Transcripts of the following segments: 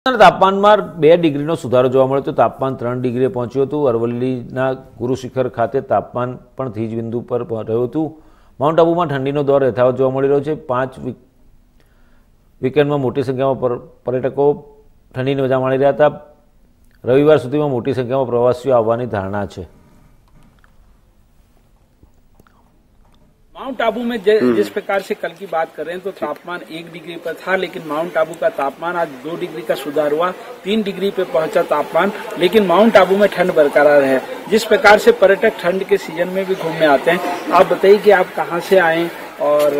તાપમાનમાં 2 ડિગ્રીનો સુધારો જોવા મળ્યો તો તાપમાન 3 ડિગ્રીએ પહોંચ્યું હતું। અરવલ્લીના ગુરુ શિખર ખાતે તાપમાન પણ ત્રીજ બિંદુ પર રહ્યું હતું। માઉન્ટ આબુમાં ઠંડીનો દોર યથાવત જોવા મળી રહ્યો છે। 5 વીકેન્ડમાં મોટી સંખ્યામાં પર્યટકો ઠંડીની મજા માણી રહ્યા હતા। રવિવાર સુધીમાં મોટી સંખ્યામાં પ્રવાસીઓ આવવાની ધારણા છે। माउंट आबू में जिस प्रकार से कल की बात करें तो तापमान 1 डिग्री पर था, लेकिन माउंट आबू का तापमान आज 2 डिग्री का सुधार हुआ, 3 डिग्री पे पहुंचा तापमान। लेकिन माउंट आबू में ठंड बरकरार है। जिस प्रकार से पर्यटक ठंड के सीजन में भी घूमने आते हैं, आप बताइए कि आप कहाँ से आए? और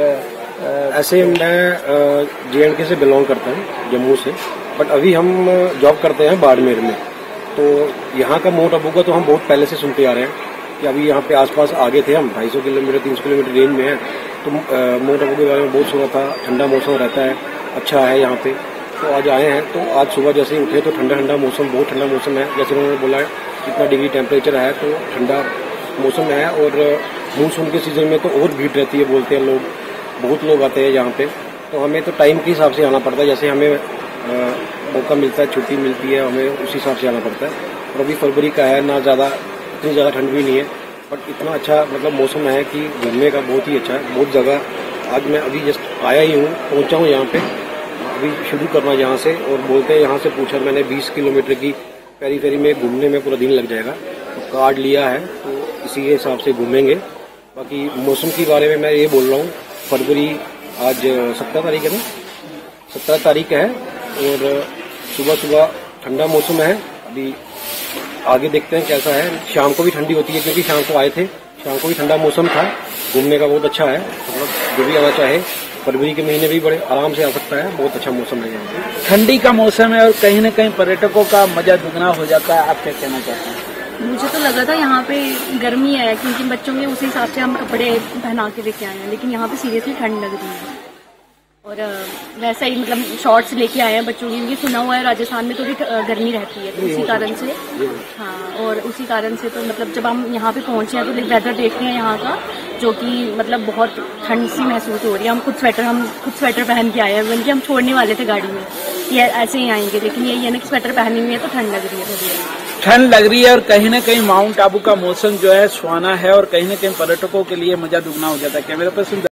ऐसे मैं JNK से बिलोंग करता हूँ, जम्मू से, बट अभी हम जॉब करते हैं बाड़मेर में। तो यहाँ का माउंट आबू का तो हम बहुत पहले से सुनते आ रहे हैं कि अभी यहाँ पे आसपास आगे थे हम 250 किलोमीटर 300 किलोमीटर रेंज में है। तो माउंट आबू के बारे में बहुत सुना था, ठंडा मौसम रहता है, अच्छा है यहाँ पे। तो आज आए हैं, तो आज सुबह जैसे ही उठे तो ठंडा ठंडा मौसम, बहुत ठंडा मौसम है। जैसे उन्होंने बोला है इतना डिग्री टेम्परेचर है, तो ठंडा मौसम है। और मानसून के सीजन में तो और भीड़ रहती है, बोलते हैं लोग, बहुत लोग आते हैं यहाँ पे। तो हमें तो टाइम के हिसाब से आना पड़ता है, जैसे हमें मौका मिलता है, छुट्टी मिलती है, हमें उसी हिसाब से आना पड़ता है। और अभी फरवरी का है, ना ज़्यादा इतनी ज़्यादा ठंड भी नहीं है, बट इतना अच्छा मतलब मौसम है कि घूमने का बहुत ही अच्छा है। बहुत जगह आज मैं अभी जस्ट आया ही हूँ, पहुँचा हूँ यहाँ पे, अभी शुरू करना यहाँ से। और बोलते हैं यहाँ से पूछा मैंने 20 किलोमीटर की पेरी में घूमने में पूरा दिन लग जाएगा। तो कार्ड लिया है, तो इसी के हिसाब से घूमेंगे। बाकी मौसम के बारे में मैं ये बोल रहा हूँ, फरवरी आज 17 तारीख है ना, 17 तारीख है, और सुबह सुबह ठंडा मौसम है। अभी आगे देखते हैं कैसा है। शाम को भी ठंडी होती है, क्योंकि शाम को आए थे, शाम को भी ठंडा मौसम था। घूमने का बहुत अच्छा है, मतलब जो भी आना चाहे फरवरी के महीने भी बड़े आराम से आ सकता है। बहुत अच्छा मौसम है यहाँ। ठंडी का मौसम है और कहीं न कहीं पर्यटकों का मजा दुगना हो जाता है। आप क्या कहना चाहते हैं? मुझे तो लगा था यहाँ पे गर्मी है, क्योंकि बच्चों के उसी हिसाब से हम कपड़े पहना के लेके आए हैं, लेकिन यहाँ पे सीरियसली ठंड लग रही है। और वैसा ही मतलब शॉर्ट्स लेके आए हैं बच्चों के लिए। सुना हुआ है राजस्थान में थोड़ी गर्मी रहती है, तो उसी कारण से हाँ, और उसी कारण से तो मतलब जब हम यहाँ पे पहुंचे हैं तो वेदर देखते हैं यहाँ का, जो कि मतलब बहुत ठंड सी महसूस हो रही है। हम खुद स्वेटर पहन के आए हैं, बल्कि हम छोड़ने वाले थे गाड़ी में, ये ऐसे ही आएंगे, लेकिन यही है ना कि स्वेटर पहनी हुई है तो ठंड लग रही है थोड़ी। ठंड लग रही है, और कहीं न कहीं माउंट आबू का मौसम जो है सुहाना है, और कहीं न कहीं पर्यटकों के लिए मजा दुगना हो जाता है। Camera person